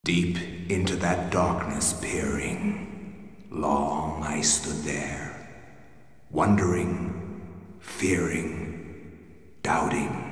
Deep into that darkness peering, long I stood there, wondering, fearing, doubting.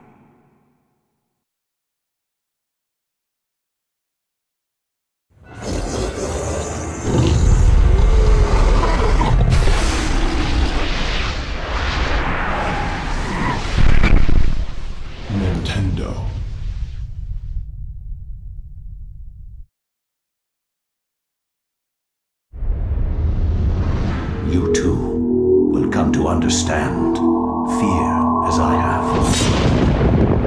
Nintendo. You too will come to understand fear as I have.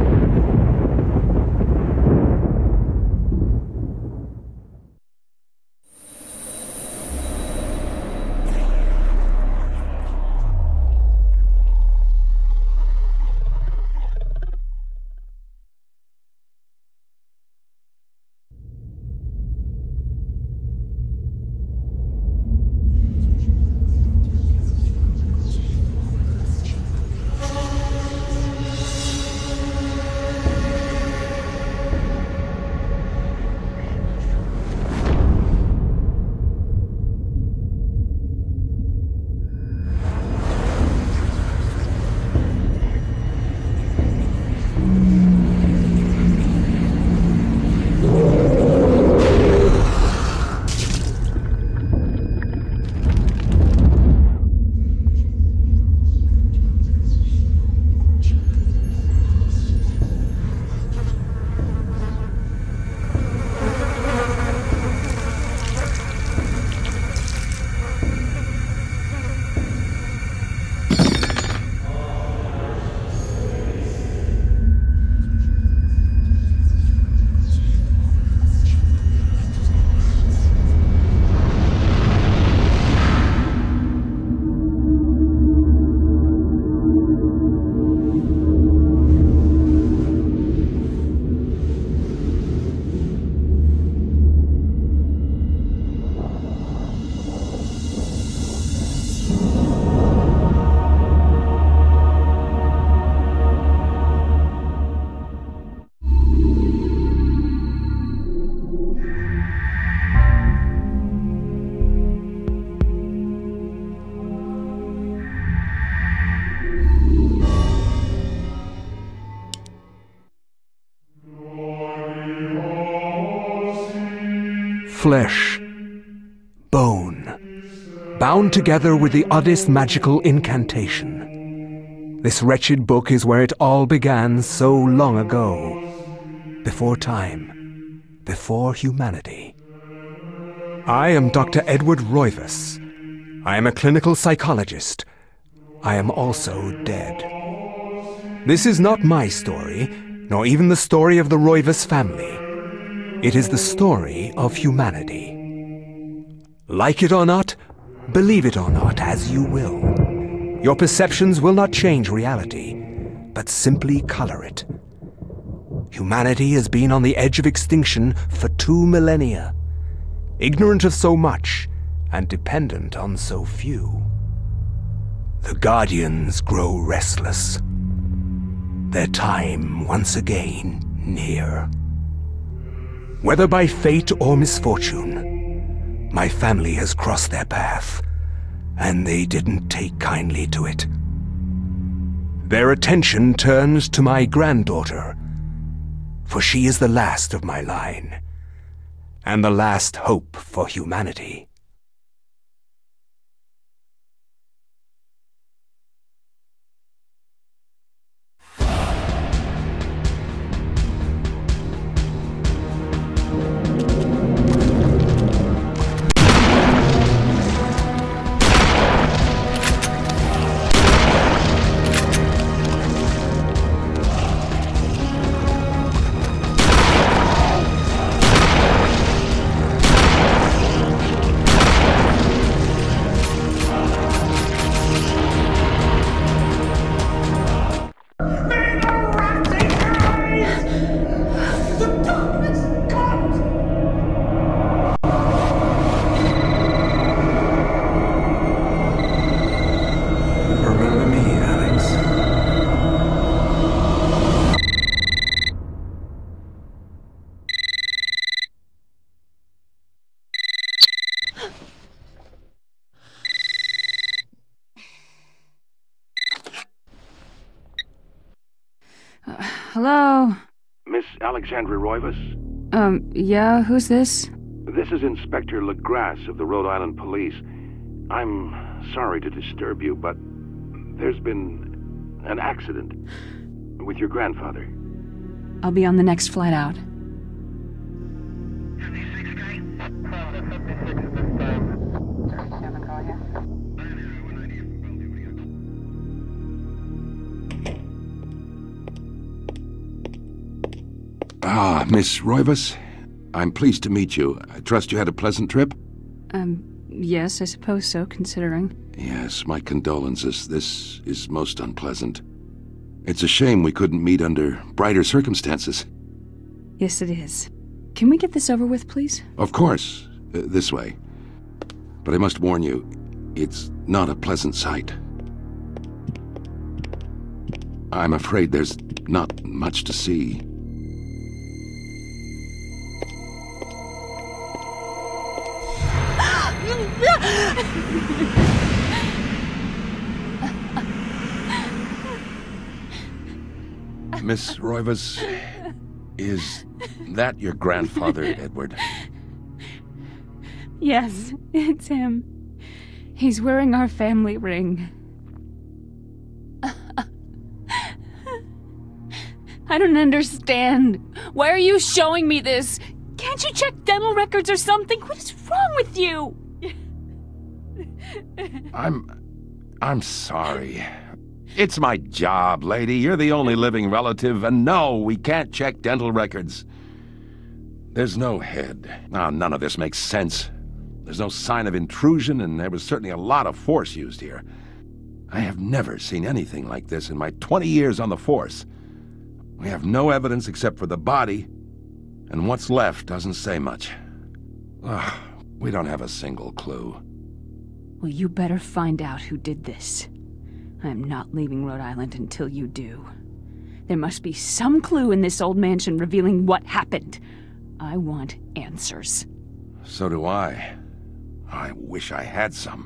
Flesh, bone, bound together with the oddest magical incantation. This wretched book is where it all began so long ago, before time, before humanity. I am Dr. Edward Roivas. I am a clinical psychologist. I am also dead. This is not my story, nor even the story of the Roivas family. It is the story of humanity. Like it or not, believe it or not, as you will. Your perceptions will not change reality, but simply color it. Humanity has been on the edge of extinction for 2 millennia, ignorant of so much and dependent on so few. The Guardians grow restless. Their time once again near. Whether by fate or misfortune, my family has crossed their path, and they didn't take kindly to it. Their attention turns to my granddaughter, for she is the last of my line, and the last hope for humanity. Hello? Miss Alexandra Roivas? Yeah, who's this? This is Inspector LeGrasse of the Rhode Island Police. I'm sorry to disturb you, but there's been an accident with your grandfather. I'll be on the next flight out. Ah, Miss Roivas. I'm pleased to meet you. I trust you had a pleasant trip? Yes, I suppose so, considering. Yes, my condolences. This is most unpleasant. It's a shame we couldn't meet under brighter circumstances. Yes, it is. Can we get this over with, please? Of course. This way. But I must warn you, it's not a pleasant sight. I'm afraid there's not much to see. Miss Roivas, is that your grandfather, Edward? Yes, it's him. He's wearing our family ring. I don't understand. Why are you showing me this? Can't you check dental records or something? What is wrong with you? I'm sorry. It's my job, lady. You're the only living relative, and no, we can't check dental records. There's no head. None of this makes sense. There's no sign of intrusion, and there was certainly a lot of force used here. I have never seen anything like this in my 20 years on the force. We have no evidence except for the body, and what's left doesn't say much. We don't have a single clue. Well, you better find out who did this. I'm not leaving Rhode Island until you do. There must be some clue in this old mansion revealing what happened. I want answers. So do I. I wish I had some.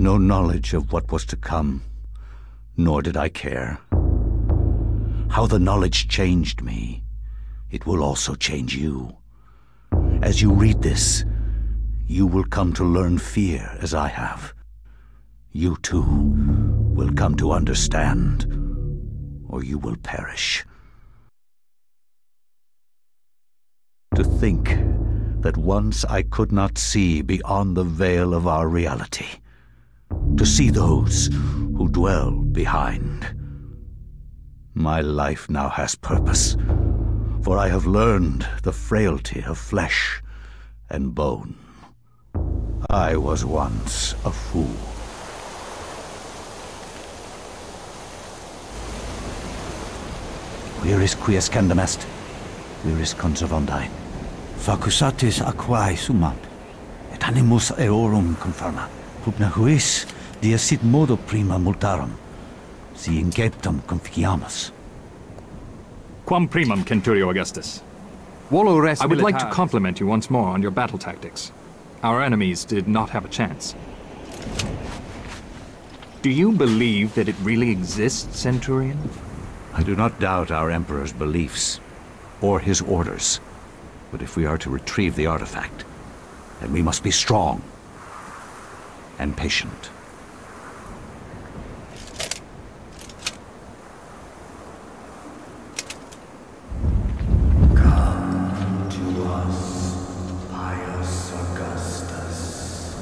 no knowledge of what was to come, nor did I care. How the knowledge changed me, it will also change you. As you read this, you will come to learn fear as I have. You too will come to understand, or you will perish. To think that once I could not see beyond the veil of our reality, to see those who dwell behind. My life now has purpose, for I have learned the frailty of flesh and bone. I was once a fool. Where is quies candamest? Where is conservandi? Facusatis aquae sumat, et animus eorum confirma. Pupna huis, dia sit modo prima multarum, si inceptum conficiamus. Quam primum, Centurio Augustus. I would like to compliment you once more on your battle tactics. Our enemies did not have a chance. Do you believe that it really exists, Centurion? I do not doubt our Emperor's beliefs, or his orders. But if we are to retrieve the artifact, then we must be strong and patient. Come to us, pious Augustus.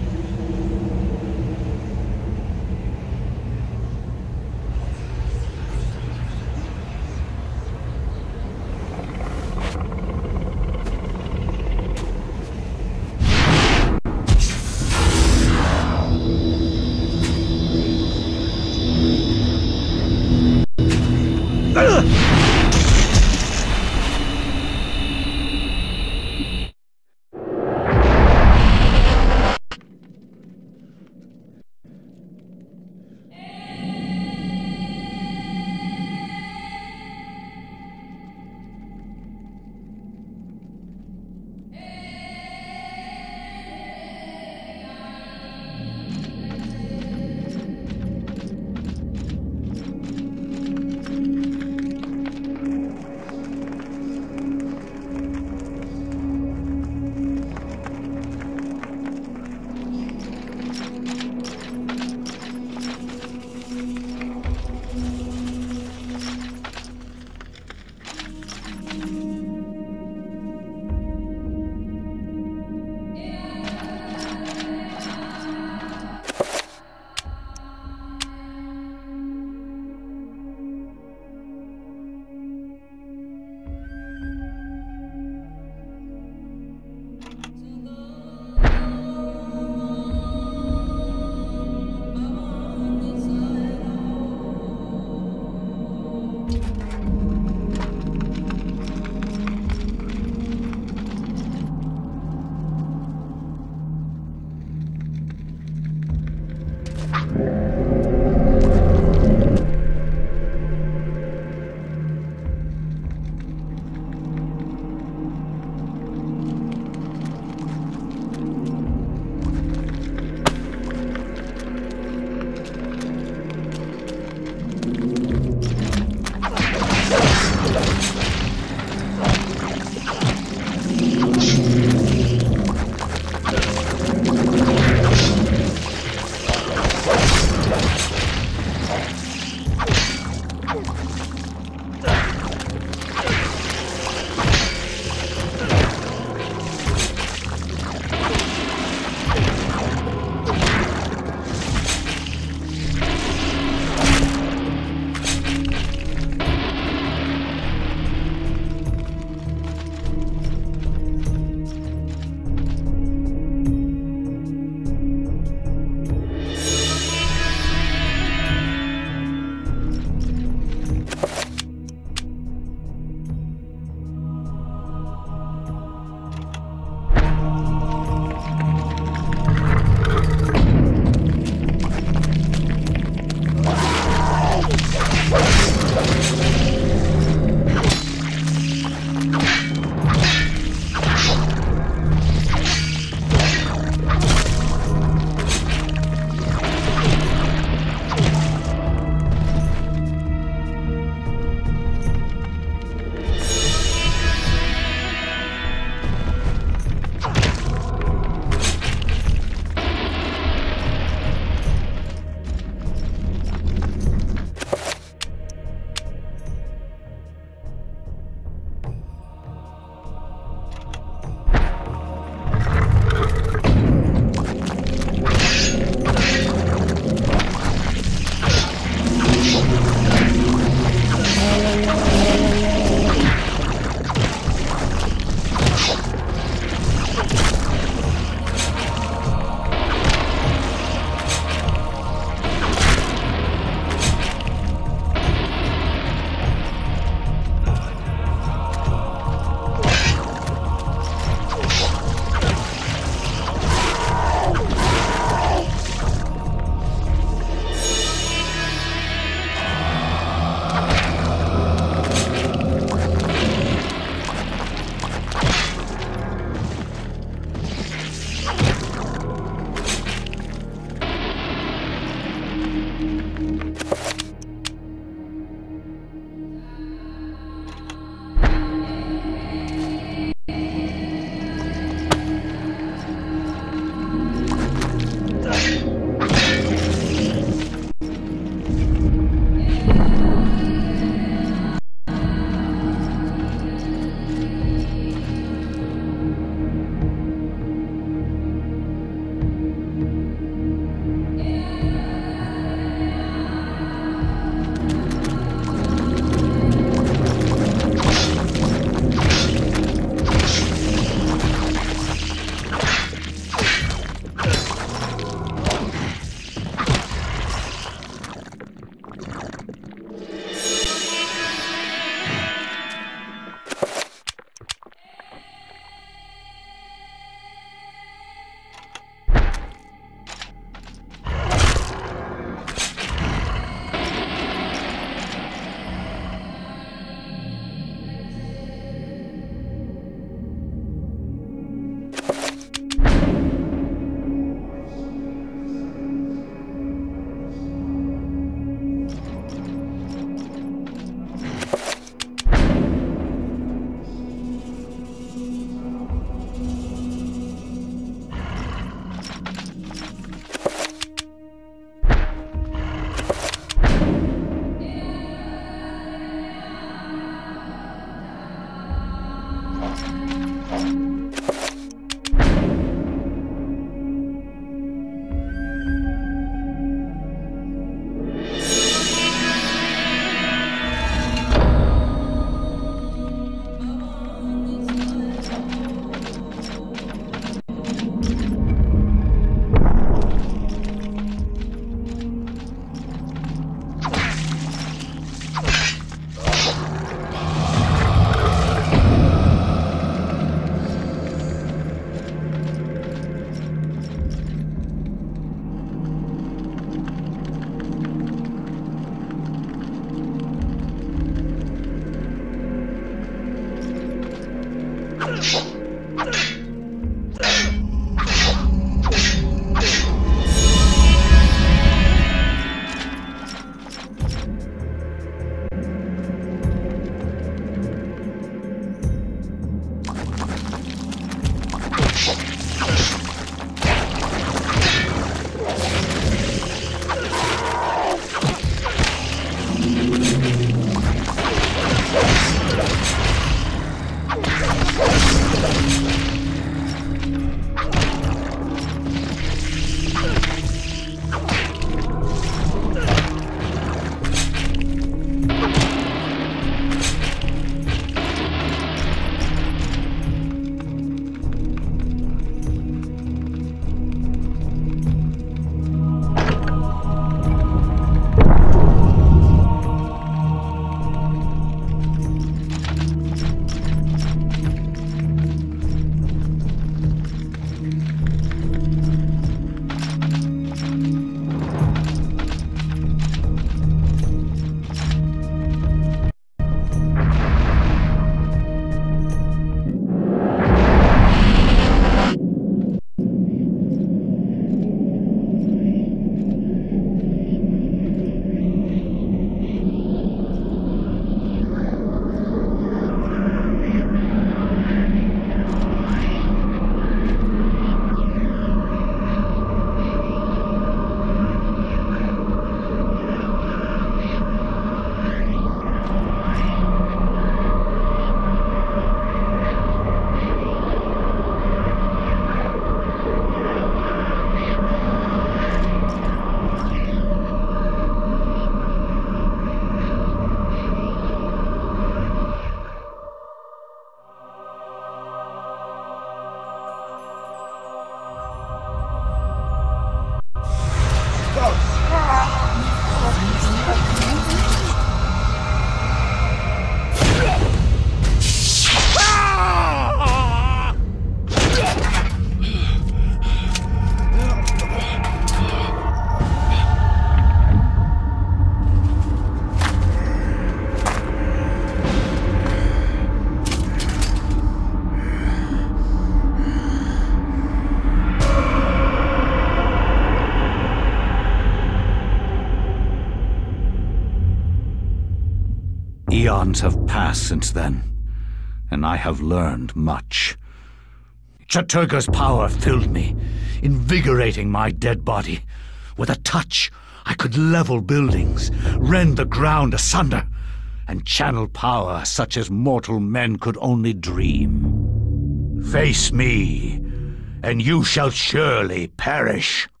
eons have passed since then, and I have learned much. Chattur'gha's power filled me, invigorating my dead body. With a touch, I could level buildings, rend the ground asunder, and channel power such as mortal men could only dream. Face me, and you shall surely perish.